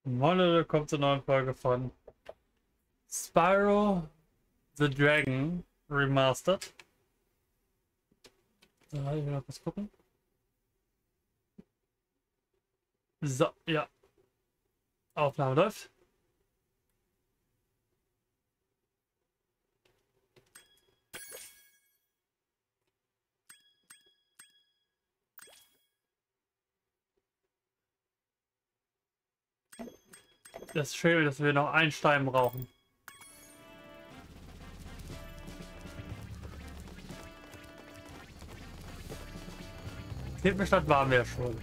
Moin Leute, willkommen zur neuen Folge von Spyro the Dragon Remastered. So, ich will noch kurz gucken. So, ja. Aufnahme läuft. Das ist schön, dass wir noch einen Stein brauchen. Stadt waren wir ja schon.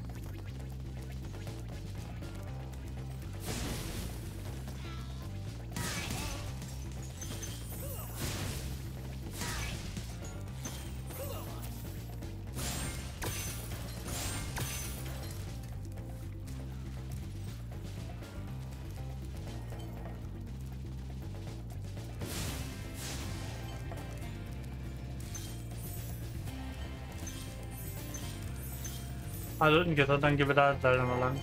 Also ein Gitter, dann gehen wir da leider mal lang.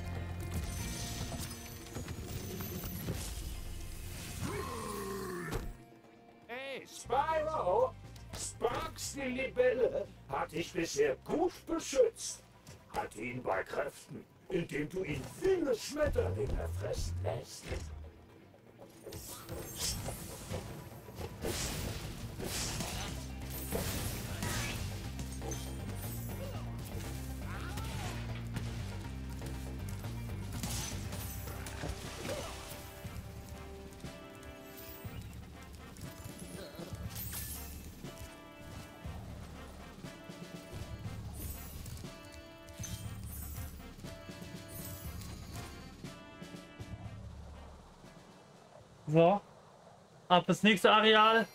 Hey, Spyro! Sparks, die Libelle, hat dich bisher gut beschützt. Hat ihn bei Kräften, indem du ihn viele Schmetterlinge fressen lässt. So, ab ins nächste Areal.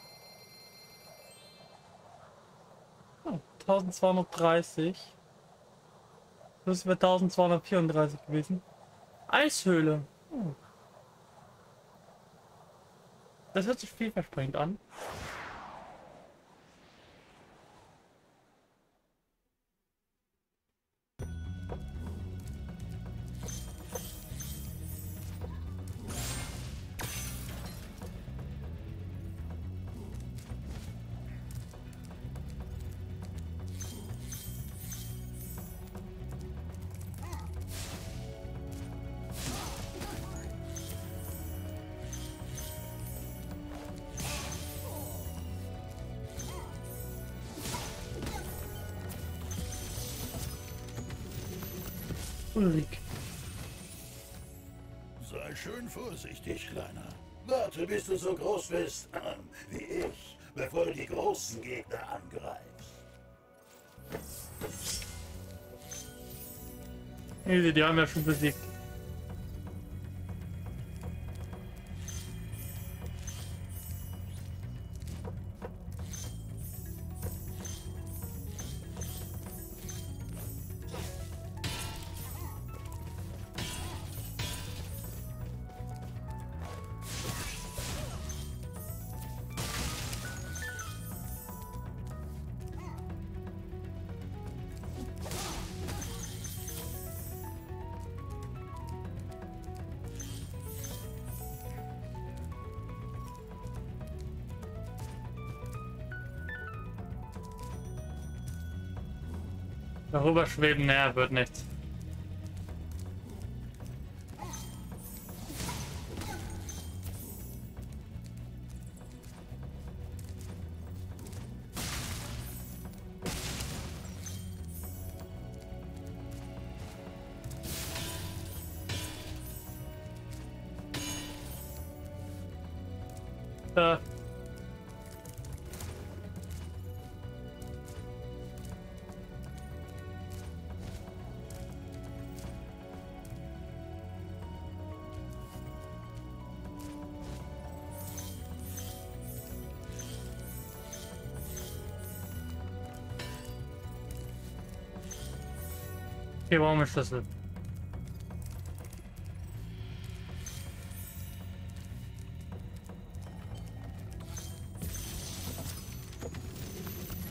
Oh, 1230. Das wäre 1234 gewesen. Eishöhle. Oh. Das hört sich vielversprechend an. Ulrich. Sei schön vorsichtig, Kleiner. Warte, bis du so groß bist wie ich, bevor du die großen Gegner angreifst. Easy, die haben wir schon besiegt. Darüber schweben, naja, wird nichts. Äh. Hier brauchen wir Schlüssel.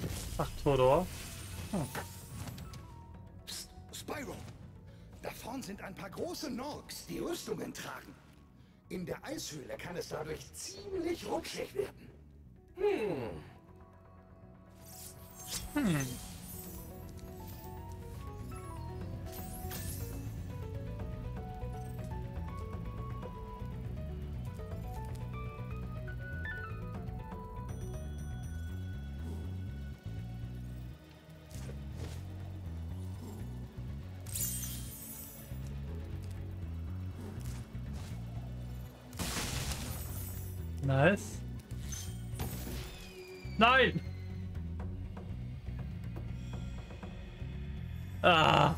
Ach, Todor. Hm. Psst, Spyro! Da vorn sind ein paar große Norks, die Rüstungen tragen. In der Eishöhle kann es dadurch ziemlich rutschig werden. Nice. Nein! Ah!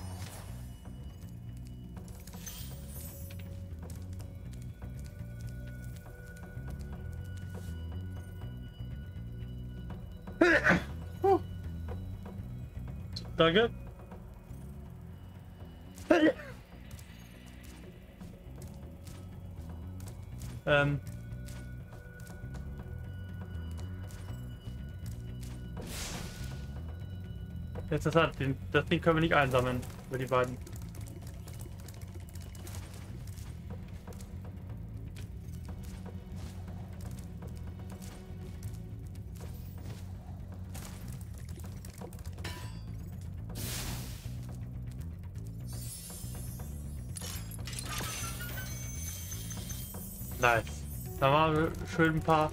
Danke. Ähm. Jetzt das Ding können wir nicht einsammeln für die beiden. Nice. Da machen wir schön ein paar.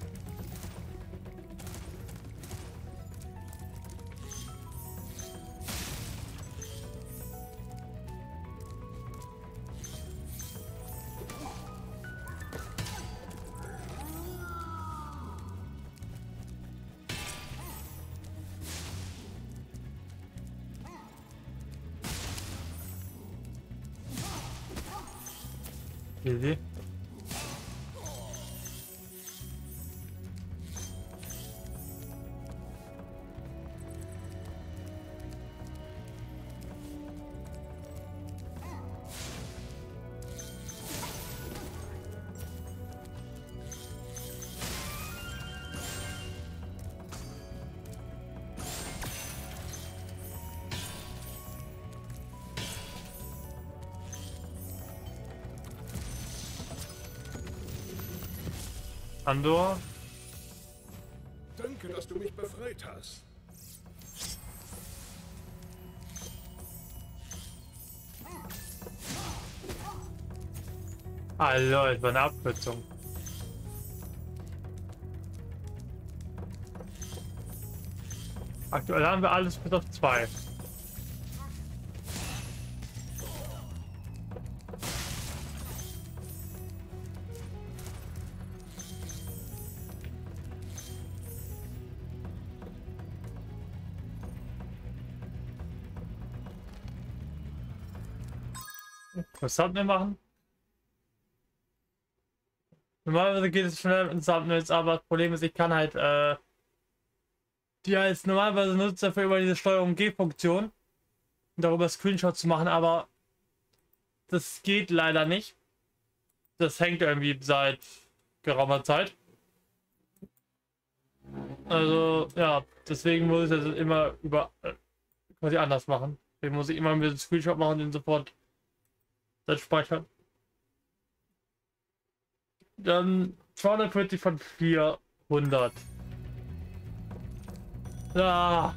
Easy. Andor. Danke, dass du mich befreit hast. Ah, Leute, war eine Abkürzung. Aktuell haben wir alles bis auf 2. Was sollten wir machen? Normalerweise geht es schnell ins Thumbnails, aber das Problem ist, ich kann halt die als normalerweise nutzt dafür über diese Steuerung G-Funktion darüber Screenshots zu machen, aber das geht leider nicht. Das hängt irgendwie seit geraumer Zeit. Also ja, deswegen muss ich das immer über quasi anders machen. Deswegen muss ich immer mit dem Screenshot machen und den sofort dann speichern. Dann 240 von 400. Ja.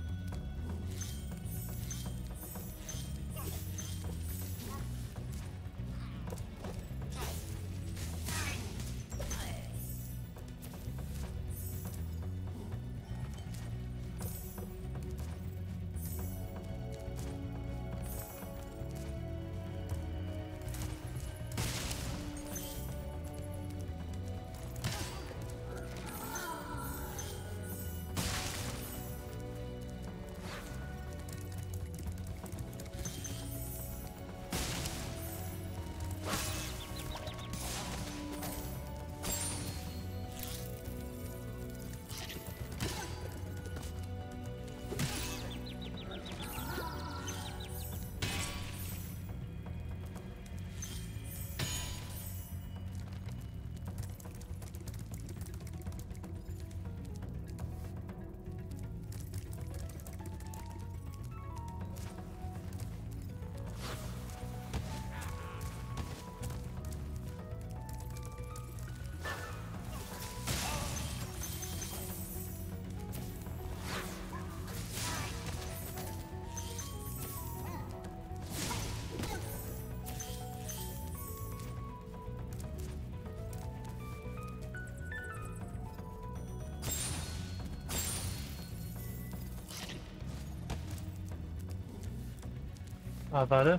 Ah, warte.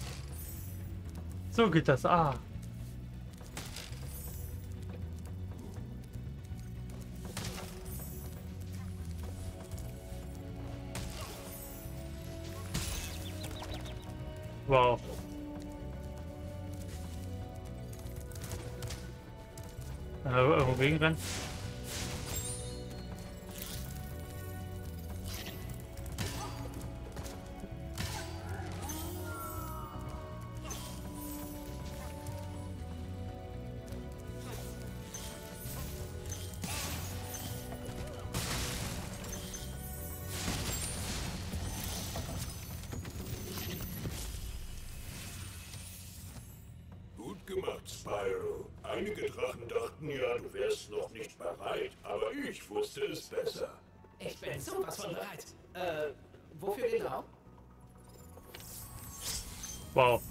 So geht das. Ah. Wow. Irgendwo gegenrennen. Gut gemacht, Spyro. Einige Drachen dachten ja, du wärst noch nicht bereit, aber ich wusste es besser. Ich bin sowas von bereit. Wofür den Raum? Wow.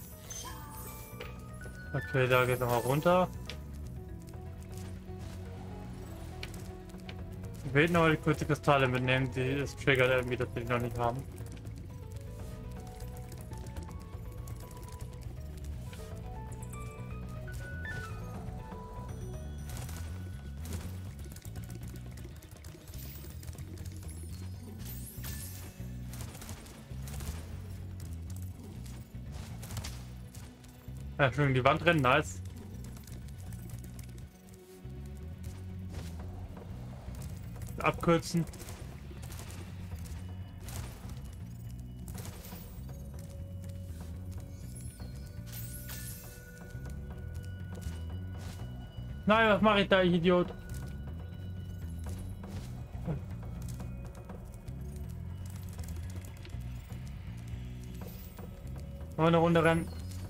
Okay, da geht nochmal runter. Ich will noch die kurze Kristalle mitnehmen, die es triggert irgendwie, dass wir die noch nicht haben. Ja, schön in die Wand rennen, nice. Abkürzen. Nein, was mache ich da, ich Idiot? Noch eine Runde rennen.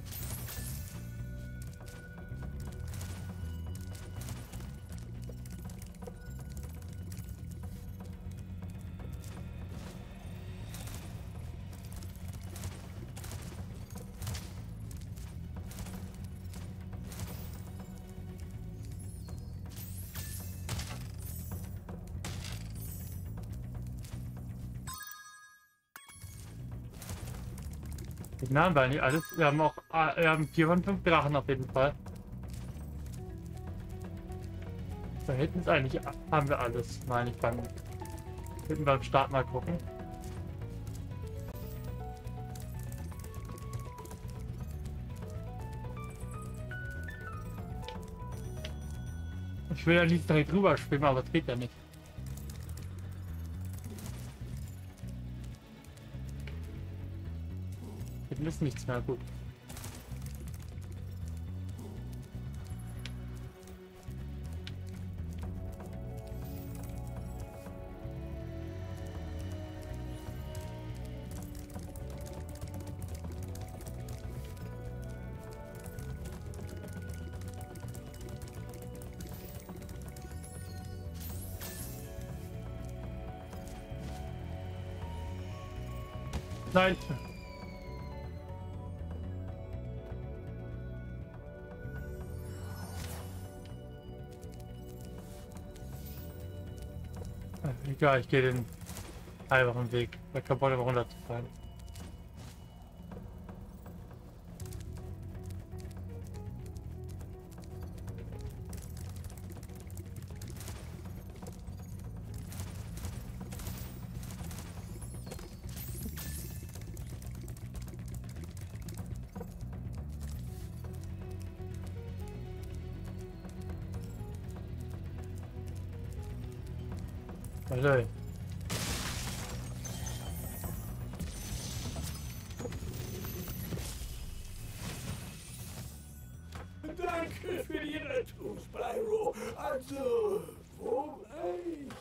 Den haben wir nicht alles. Wir haben auch wir haben 4 von 5 Drachen auf jeden Fall. Da hinten ist eigentlich haben wir alles, meine ich beim Start mal gucken. Ich will ja nicht direkt drüber schwimmen, aber das geht ja nicht. Hinten ist nichts mehr, gut. Nein. Egal, ich gehe den einfachen Weg, bei kaputt runterzufallen. Hallo. Danke für die Rettung, Spyro. Also, wo war ich?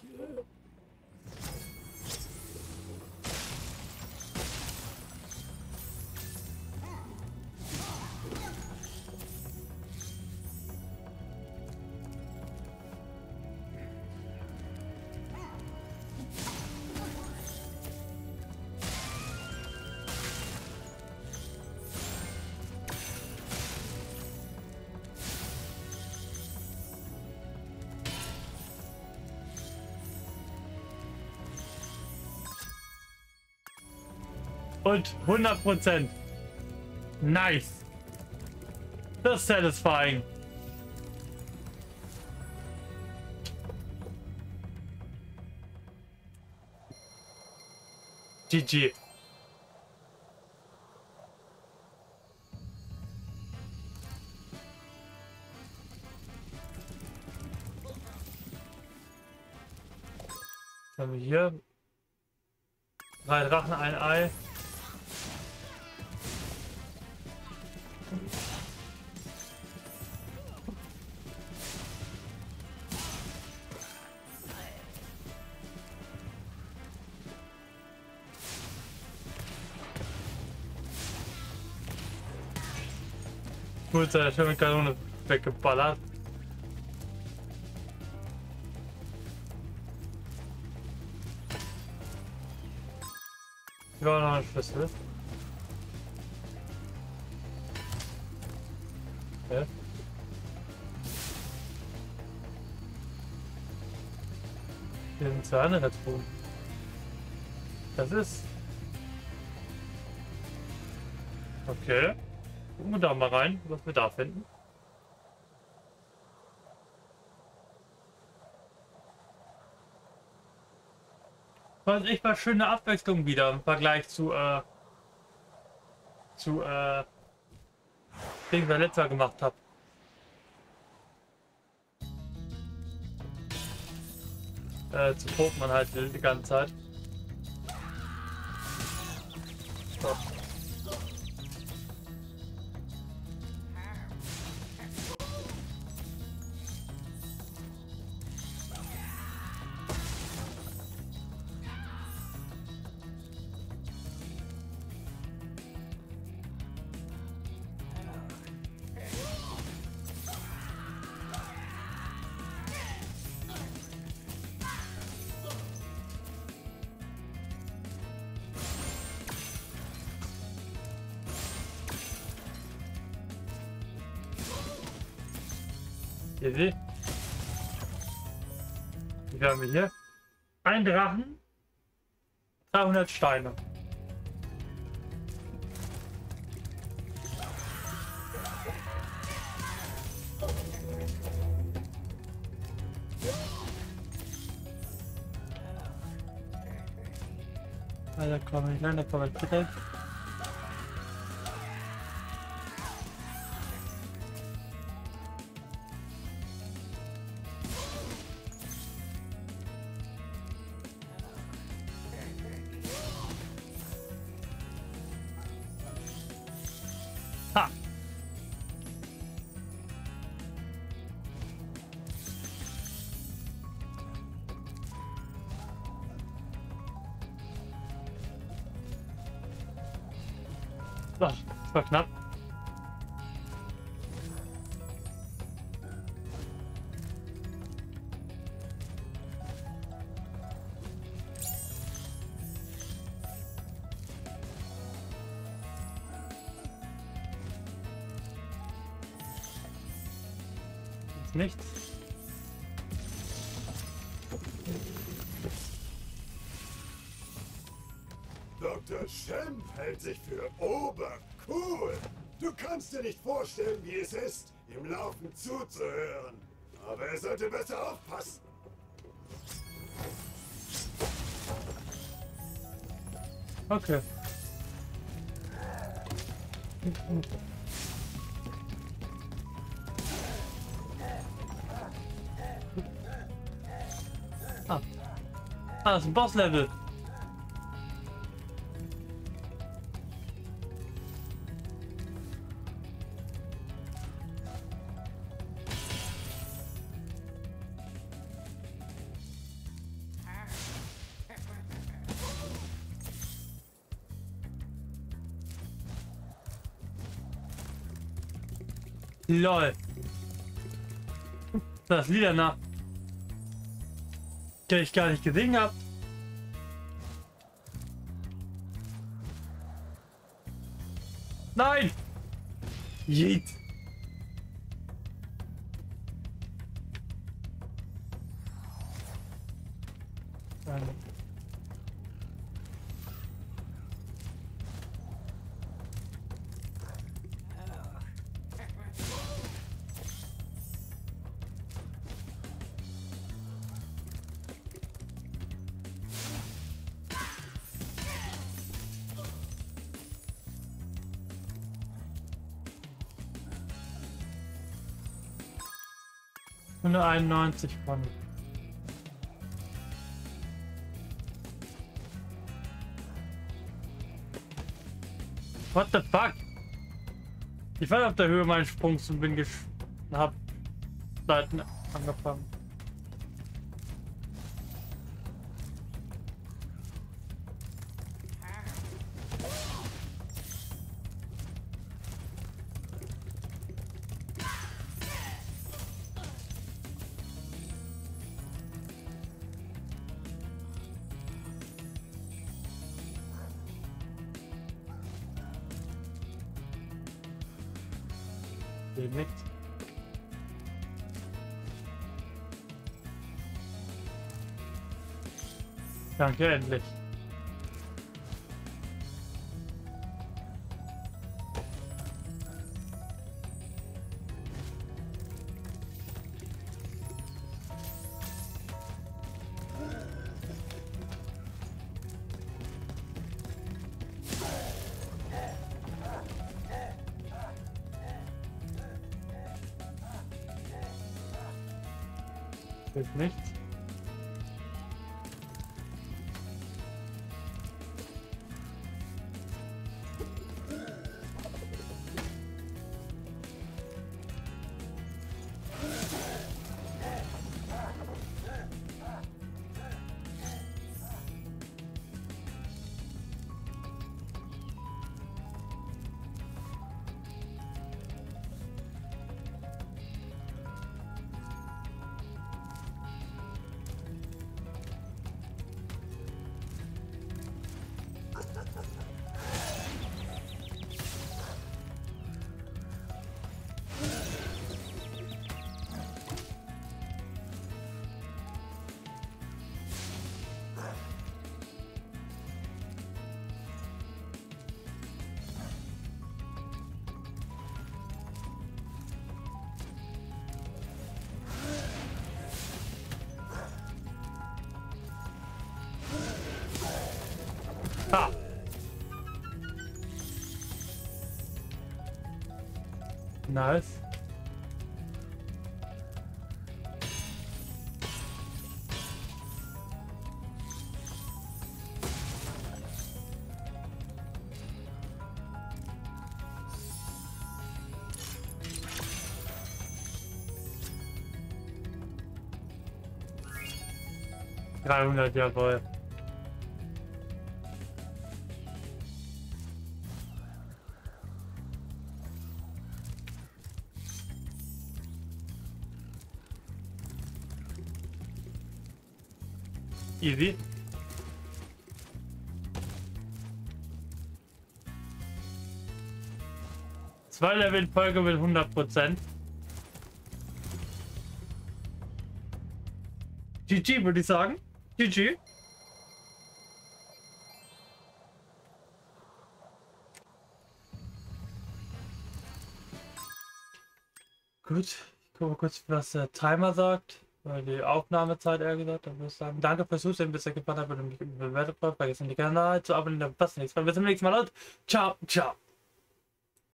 Und 100%. Nice. Das ist satisfying. GG. Was haben wir hier? 3 Drachen, ein Ei. Gut, seine schöne Kanone weggeballert. Ja, noch ein Schlüssel. Okay. Hier sind 2 andere Truhen. Das ist... Okay. Gucken wir da mal rein, was wir da finden. Das ist echt mal schöne Abwechslung wieder im Vergleich zu dem, was ich letztes Mal gemacht habe. Zu Pokémon halt die ganze Zeit. So. Easy. Wie haben wir hier? Ein Drachen, 300 Steine. Da kommen wir rein, da kommen wir bitte. Ha! So, das war knapp. Ist nichts. Dr. Shemp hält sich für obercool. Du kannst dir nicht vorstellen, wie es ist, ihm laufend zuzuhören. Aber er sollte besser aufpassen. Okay. Ah, das ist ein Boss-Level. LOL. Das Lied danach. Den ich gar nicht gesehen habe. Nein! Jeet. 191 von. What the fuck? Ich war auf der Höhe meines Sprungs und bin hab Seiten angefangen. Nichts. Danke, endlich. Ist nichts. Ah. Nice. $300, jawohl. Easy. Zwei Level in Folge mit 100%. GG würde ich sagen. GG. Gut, ich gucke mal kurz, was der Timer sagt. Die Aufnahmezeit eher gesagt, dann würde ich sagen, danke fürs Zusehen, bis ihr gefallen hat, wenn ihr mich bewertet habt, vergessen die Kanal zu abonnieren, dann passt nichts. Bis zum nächsten Mal und ciao, ciao.